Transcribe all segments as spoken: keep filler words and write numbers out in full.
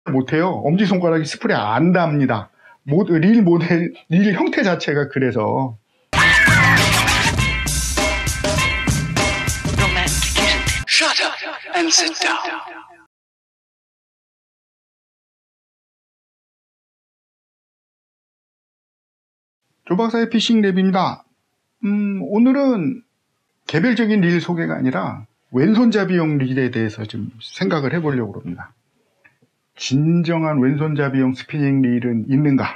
못해요. 엄지손가락이 스프레이 안 닿습니다. 모, 릴 모델, 릴 형태 자체가 그래서. Shut up and sit down. 조박사의 피싱 랩입니다. 음, 오늘은 개별적인 릴 소개가 아니라 왼손잡이용 릴에 대해서 좀 생각을 해보려고 합니다. 진정한 왼손잡이용 스피닝 릴은 있는가?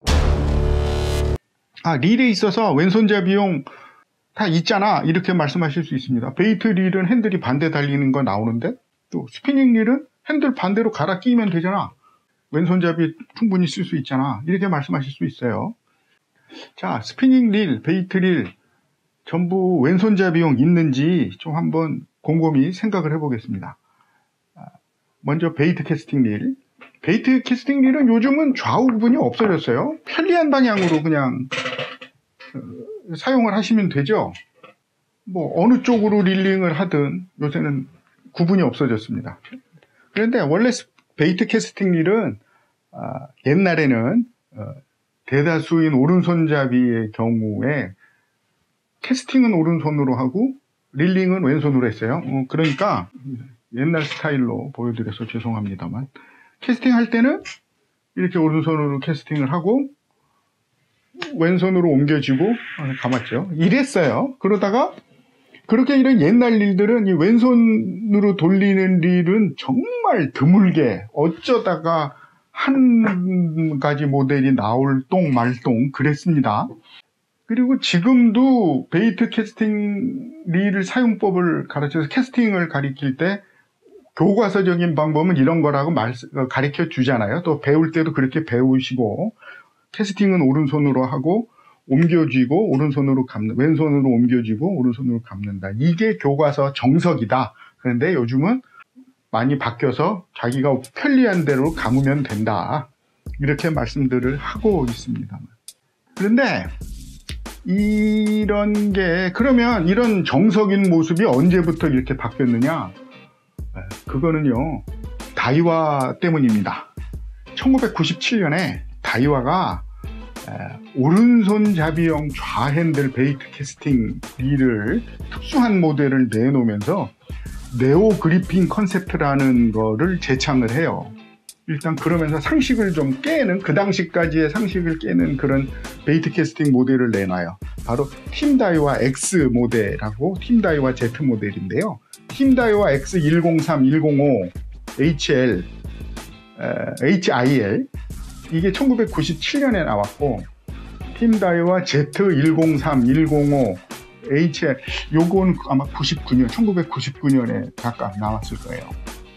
아, 릴에 있어서 왼손잡이용 다 있잖아, 이렇게 말씀하실 수 있습니다. 베이트 릴은 핸들이 반대 달리는 거 나오는데, 또 스피닝 릴은 핸들 반대로 갈아 끼면 되잖아, 왼손잡이 충분히 쓸 수 있잖아, 이렇게 말씀하실 수 있어요. 자, 스피닝 릴, 베이트 릴 전부 왼손잡이용 있는지 좀 한번 곰곰이 생각을 해보겠습니다. 먼저 베이트 캐스팅 릴. 베이트 캐스팅 릴은 요즘은 좌우 구분이 없어졌어요. 편리한 방향으로 그냥 어, 사용을 하시면 되죠. 뭐 어느 쪽으로 릴링을 하든 요새는 구분이 없어졌습니다. 그런데 원래 베이트 캐스팅 릴은 아, 옛날에는 어, 대다수인 오른손잡이의 경우에 캐스팅은 오른손으로 하고 릴링은 왼손으로 했어요. 어, 그러니까 옛날 스타일로 보여드려서 죄송합니다만, 캐스팅 할 때는 이렇게 오른손으로 캐스팅을 하고 왼손으로 옮겨지고 감았죠. 이랬어요. 그러다가 그렇게 이런 옛날 릴들은 이 왼손으로 돌리는 릴은 정말 드물게 어쩌다가 한 가지 모델이 나올 똥 말똥 그랬습니다. 그리고 지금도 베이트 캐스팅 릴 사용법을 가르쳐서 캐스팅을 가리킬 때 교과서적인 방법은 이런 거라고 말, 가르쳐 주잖아요. 또 배울 때도 그렇게 배우시고, 캐스팅은 오른손으로 하고 옮겨쥐고 오른손으로 감는, 왼손으로 옮겨쥐고 오른손으로 감는다. 이게 교과서 정석이다. 그런데 요즘은 많이 바뀌어서 자기가 편리한 대로 감으면 된다, 이렇게 말씀들을 하고 있습니다. 그런데 이런 게, 그러면 이런 정석인 모습이 언제부터 이렇게 바뀌었느냐? 그거는요, 다이와 때문입니다. 천구백구십칠 년에 다이와가 오른손잡이용 좌핸들 베이트 캐스팅 릴을 특수한 모델을 내놓으면서 네오 그리핀 컨셉트라는 거를 제창을 해요. 일단 그러면서 상식을 좀 깨는, 그 당시까지의 상식을 깨는 그런 베이트 캐스팅 모델을 내놔요. 바로 팀 다이와 X 모델하고 팀 다이와 Z 모델인데요. 팀 다이와 X 백삼, 백오, 에이치엘, 에이치아이엘 이게 천구백구십칠 년에 나왔고, 팀 다이와 Z 백삼, 백오, 에이치엘 요건 아마 구십구 년, 천구백구십구 년에 각각 나왔을 거예요.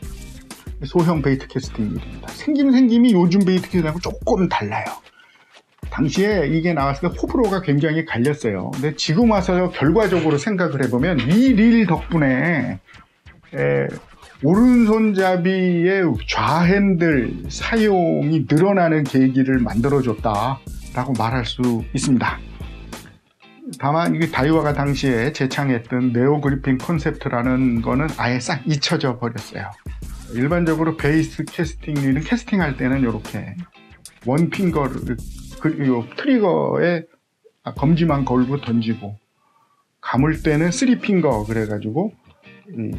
소형 베이트 캐스팅 릴입니다. 생김 생김이 요즘 베이트 캐스팅하고 조금 달라요. 당시에 이게 나왔을 때 호불호가 굉장히 갈렸어요. 근데 지금 와서 결과적으로 생각을 해보면 이 릴 덕분에 에, 오른손잡이의 좌핸들 사용이 늘어나는 계기를 만들어줬다라고 말할 수 있습니다. 다만 이게 다이와가 당시에 제창했던 네오 그리핀 컨셉트라는 거는 아예 싹 잊혀져 버렸어요. 일반적으로 베이스 캐스팅 릴은 캐스팅할 때는 이렇게 원핑거를 그 트리거에 검지만 걸고 던지고, 감을 때는 쓰리핑거 그래가지고 이,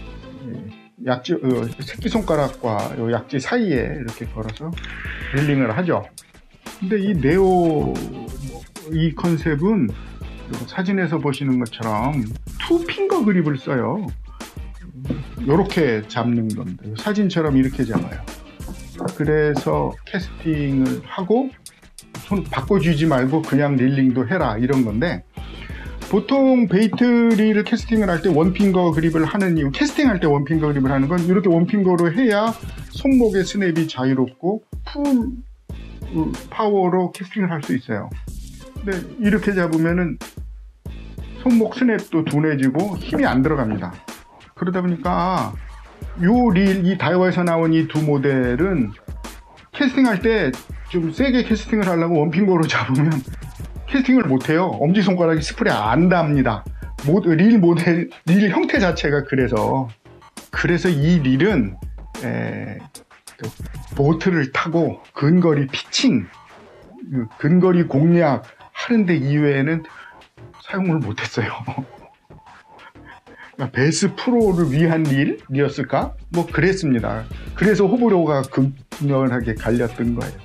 이 약지, 어, 새끼손가락과 요 약지 사이에 이렇게 걸어서 릴링을 하죠. 근데 이 네오 이 컨셉은 사진에서 보시는 것처럼 투핑거 그립을 써요. 이렇게 잡는 겁니다. 사진처럼 이렇게 잡아요. 그래서 캐스팅을 하고 손 바꿔주지 말고 그냥 릴링도 해라, 이런 건데, 보통 베이트 릴을 캐스팅을 할 때 원핑거 그립을 하는 이유, 캐스팅할 때 원핑거 그립을 하는 건 이렇게 원핑거로 해야 손목의 스냅이 자유롭고 풀 파워로 캐스팅을 할 수 있어요. 근데 이렇게 잡으면은 손목 스냅도 둔해지고 힘이 안 들어갑니다. 그러다 보니까 요 릴, 이 다이와에서 나온 이 두 모델은 캐스팅할 때 좀 세게 캐스팅을 하려고 원핑거로 잡으면 캐스팅을 못해요. 엄지손가락이 스프레이 안 닿습니다. 릴 모델, 릴 형태 자체가 그래서. 그래서 이 릴은 에, 보트를 타고 근거리 피칭, 근거리 공략 하는데 이외에는 사용을 못했어요. 베스 프로를 위한 일이었을까? 뭐 그랬습니다. 그래서 호불호가 극렬하게 갈렸던 거예요.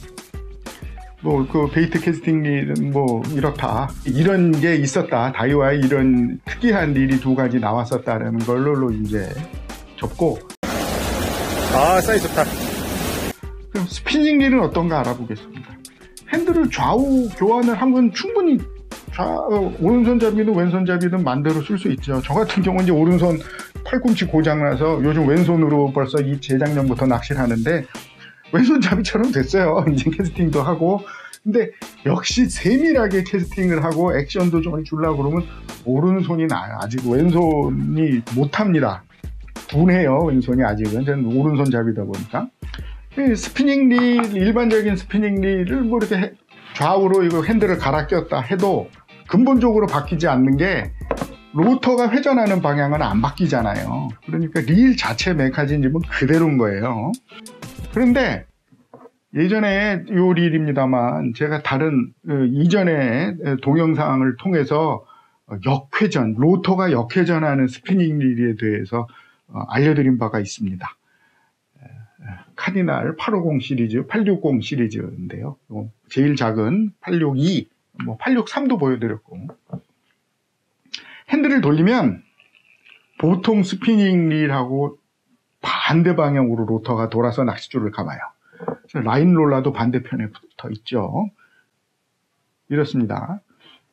뭐 그 베이트 캐스팅 릴은 뭐 이렇다, 이런 게 있었다, 다이와의 이런 특이한 릴이 두 가지 나왔었다라는 걸로 이제 접고, 아, 사이즈 좋다. 그럼 스피닝 릴은 어떤가 알아보겠습니다. 핸들을 좌우 교환을 하면 충분히 좌, 어, 오른손잡이든 왼손잡이든 마음대로 쓸 수 있죠. 저 같은 경우는 이제 오른손 팔꿈치 고장나서 요즘 왼손으로 벌써 이 재작년부터 낚시를 하는데 왼손잡이처럼 됐어요. 이제 캐스팅도 하고. 근데 역시 세밀하게 캐스팅을 하고 액션도 좀 주려고 그러면 오른손이 나요. 아직 왼손이 못합니다. 둔해요, 왼손이 아직은. 저는 오른손잡이다 보니까. 스피닝 릴, 일반적인 스피닝 릴을 뭐 이렇게 좌우로 이거 핸들을 갈아 꼈다 해도 근본적으로 바뀌지 않는 게 로터가 회전하는 방향은 안 바뀌잖아요. 그러니까 릴 자체 메커니즘은 그대로인 거예요. 그런데 예전에 요 릴입니다만 제가 다른 어, 이전에 동영상을 통해서 역회전, 로터가 역회전하는 스피닝 릴에 대해서 어, 알려드린 바가 있습니다. 카디날 팔백오십 시리즈, 팔백육십 시리즈인데요. 제일 작은 팔백육십이, 뭐 팔백육십삼도 보여드렸고, 핸들을 돌리면 보통 스피닝 릴하고 반대 방향으로 로터가 돌아서 낚싯줄을 감아요. 라인 롤러도 반대편에 붙어 있죠. 이렇습니다.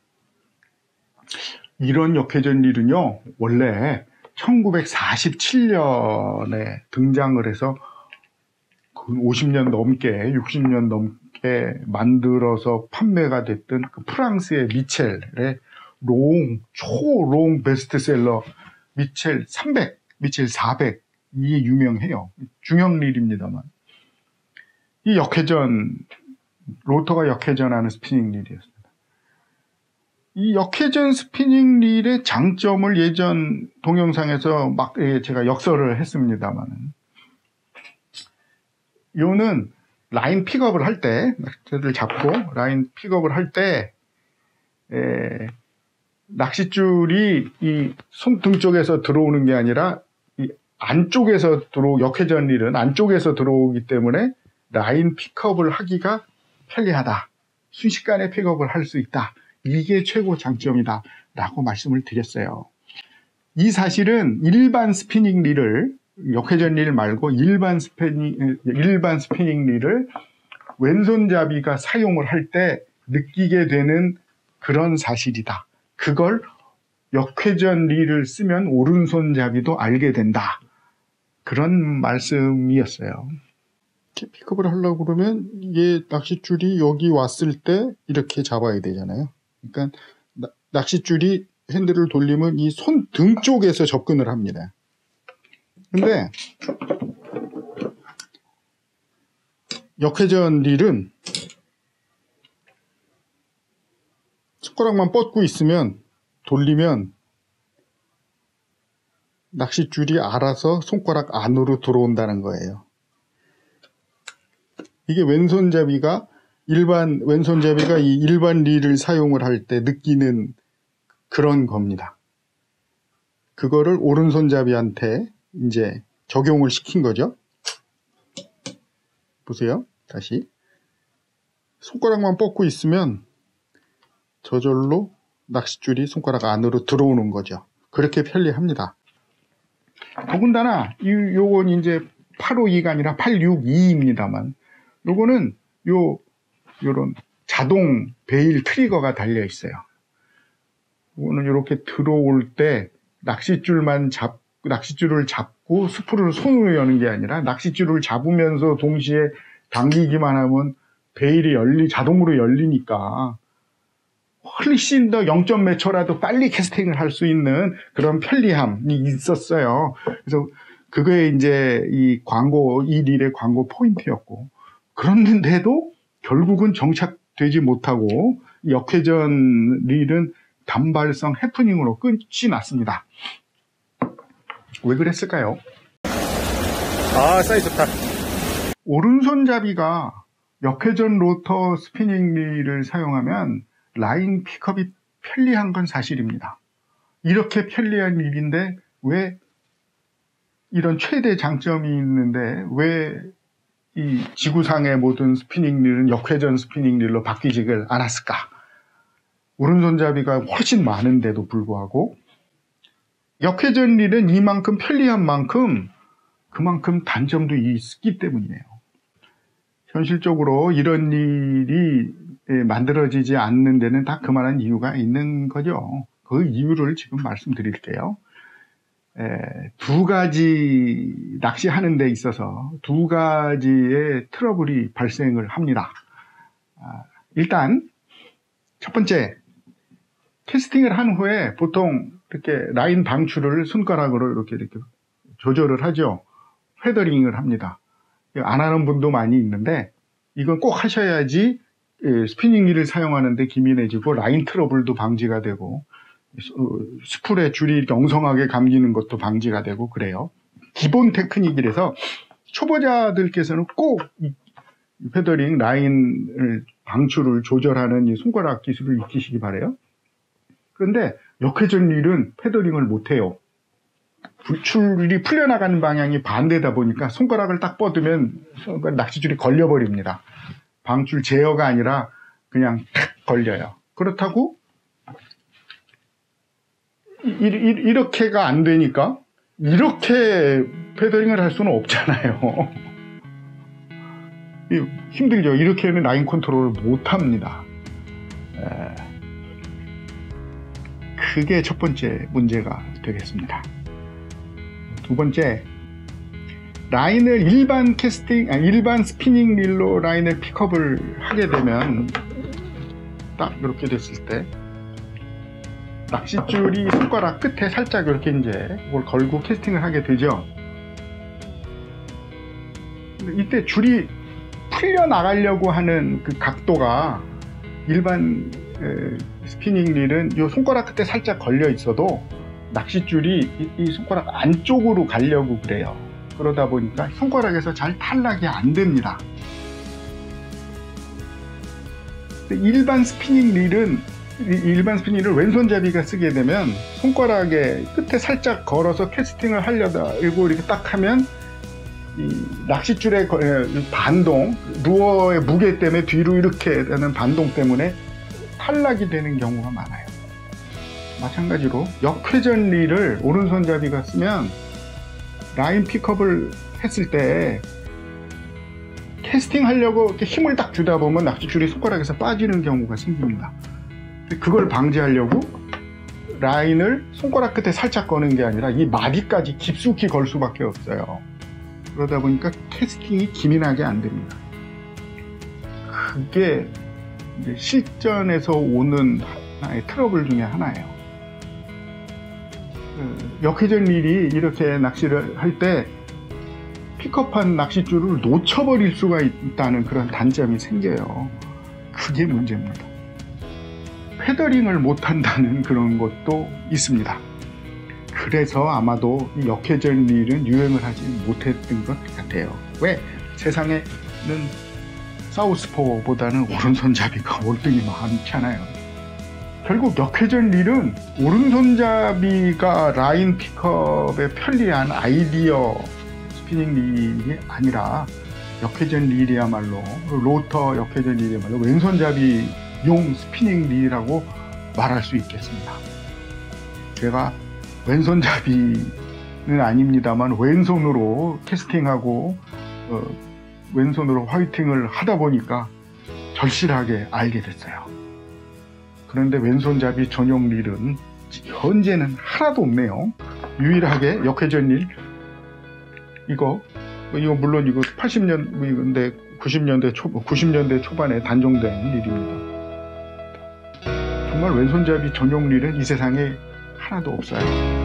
이런 역회전 릴은요, 원래 천구백사십칠 년에 등장을 해서 오십 년 넘게, 육십 년 넘게 만들어서 판매가 됐던 그 프랑스의 미첼의 롱, 초롱 베스트셀러 미첼 삼백, 미첼 사백, 이게 유명해요. 중형 릴입니다만. 이 역회전, 로터가 역회전하는 스피닝 릴이었습니다. 이 역회전 스피닝 릴의 장점을 예전 동영상에서 막 제가 역설을 했습니다만, 요는 라인 픽업을 할 때, 낚싯줄을 잡고 라인 픽업을 할 때, 에, 낚싯줄이 이 손등 쪽에서 들어오는 게 아니라 이 안쪽에서 들어, 역회전 릴은 안쪽에서 들어오기 때문에 라인 픽업을 하기가 편리하다. 순식간에 픽업을 할 수 있다. 이게 최고 장점이다. 라고 말씀을 드렸어요. 이 사실은 일반 스피닝 릴을, 역회전 릴 말고 일반 스피닝, 일반 스피닝 릴을 왼손잡이가 사용을 할 때 느끼게 되는 그런 사실이다. 그걸 역회전 릴을 쓰면 오른손잡이도 알게 된다. 그런 말씀이었어요. 이렇게 픽업을 하려고 그러면 이게 낚싯줄이 여기 왔을 때 이렇게 잡아야 되잖아요. 그러니까 낚싯줄이 핸들을 돌리면 이 손등 쪽에서 접근을 합니다. 근데 역회전 릴은 손가락만 뻗고 있으면, 돌리면 낚싯줄이 알아서 손가락 안으로 들어온다는 거예요. 이게 왼손잡이가 일반 왼손잡이가 이 일반 릴을 사용을 할 때 느끼는 그런 겁니다. 그거를 오른손잡이한테 이제 적용을 시킨 거죠. 보세요. 다시 손가락만 뻗고 있으면 저절로 낚싯줄이 손가락 안으로 들어오는 거죠. 그렇게 편리합니다. 더군다나 이 요건 이제 팔백오십이가 아니라 팔백육십이입니다만, 요거는 요 요런 자동 베일 트리거가 달려 있어요. 요거는 이렇게 들어올 때 낚싯줄만 잡 낚싯줄을 잡고 스프를 손으로 여는 게 아니라 낚싯줄을 잡으면서 동시에 당기기만 하면 베일이 열리 자동으로 열리니까 훨씬 더 영 점 몇 초라도 빨리 캐스팅을 할 수 있는 그런 편리함이 있었어요. 그래서 그거에 이제 이 광고, 이 릴의 광고 포인트였고, 그런데도 결국은 정착되지 못하고 역회전 릴은 단발성 해프닝으로 끝이 났습니다. 왜 그랬을까요? 아, 사이즈 좋다. 오른손잡이가 역회전 로터 스피닝 릴을 사용하면 라인 픽업이 편리한 건 사실입니다. 이렇게 편리한 릴인데 왜 이런 최대 장점이 있는데 왜 이 지구상의 모든 스피닝 릴은 역회전 스피닝 릴로 바뀌지를 않았을까? 오른손잡이가 훨씬 많은데도 불구하고 역회전 릴은 이만큼 편리한 만큼 그만큼 단점도 있기 때문이에요. 현실적으로 이런 일이 만들어지지 않는 데는 다 그만한 이유가 있는 거죠. 그 이유를 지금 말씀드릴게요. 에, 두 가지 낚시하는 데 있어서 두 가지의 트러블이 발생을 합니다. 아, 일단 첫 번째, 캐스팅을 한 후에 보통 이렇게 라인 방출을 손가락으로 이렇게 이렇게 조절을 하죠. 페더링을 합니다. 안 하는 분도 많이 있는데 이건 꼭 하셔야지 스피닝 릴을 사용하는데 기민해지고 라인 트러블도 방지가 되고 스풀의 줄이 엉성하게 감기는 것도 방지가 되고 그래요. 기본 테크닉이라서 초보자들께서는 꼭 이 페더링 라인을 방출을 조절하는 이 손가락 기술을 익히시기 바래요. 그런데 역회전 릴은 페더링을 못해요. 줄이 풀려나가는 방향이 반대다 보니까 손가락을 딱 뻗으면 낚시줄이 걸려버립니다. 방출 제어가 아니라 그냥 탁 걸려요. 그렇다고 이, 이, 이렇게가 안 되니까 이렇게 페더링을 할 수는 없잖아요. 힘들죠. 이렇게는 라인 컨트롤을 못합니다. 에, 그게 첫 번째 문제가 되겠습니다. 두 번째, 라인을 일반 캐스팅, 아니, 일반 스피닝 릴로 라인을 픽업을 하게 되면 딱 이렇게 됐을 때 낚싯줄이 손가락 끝에 살짝 이렇게 이제 그걸 걸고 캐스팅을 하게 되죠. 근데 이때 줄이 풀려 나가려고 하는 그 각도가 일반 에, 스피닝 릴은 이 손가락 끝에 살짝 걸려 있어도 낚싯줄이 이, 이 손가락 안쪽으로 가려고 그래요. 그러다 보니까 손가락에서 잘 탈락이 안 됩니다. 일반 스피닝 릴은 일반 스피닝 릴을 왼손잡이가 쓰게 되면 손가락에 끝에 살짝 걸어서 캐스팅을 하려다 이렇게 딱 하면 이 낚싯줄의 반동, 루어의 무게 때문에 뒤로 이렇게 되는 반동 때문에 탈락이 되는 경우가 많아요. 마찬가지로 역회전 릴을 오른손잡이가 쓰면 라인 픽업을 했을 때 캐스팅 하려고 이렇게 힘을 딱 주다 보면 낚싯줄이 손가락에서 빠지는 경우가 생깁니다. 그걸 방지하려고 라인을 손가락 끝에 살짝 거는 게 아니라 이 마디까지 깊숙이 걸 수밖에 없어요. 그러다 보니까 캐스팅이 기민하게 안 됩니다. 그게 이제 실전에서 오는 하나의 트러블 중에 하나예요. 역회전 릴이 이렇게 낚시를 할 때 픽업한 낚싯줄을 놓쳐버릴 수가 있다는 그런 단점이 생겨요. 그게 문제입니다. 페더링을 못한다는 그런 것도 있습니다. 그래서 아마도 이 역회전 릴은 유행을 하지 못했던 것 같아요. 왜? 세상에는 사우스포보다는 오른손잡이가 월등히 많잖아요. 결국 역회전 릴은 오른손잡이가 라인 픽업에 편리한 아이디어 스피닝 릴이 아니라 역회전 릴이야말로 로터 역회전 릴이야말로 왼손잡이용 스피닝 릴이라고 말할 수 있겠습니다. 제가 왼손잡이는 아닙니다만 왼손으로 캐스팅하고 어, 왼손으로 화이팅을 하다 보니까 절실하게 알게 됐어요. 그런데 왼손잡이 전용 릴은 현재는 하나도 없네요. 유일하게 역회전 릴 이거 이거 물론 이거 팔십 년대 구십 년대 초 구십 년대 초반에 단종된 릴입니다. 정말 왼손잡이 전용 릴은 이 세상에 하나도 없어요.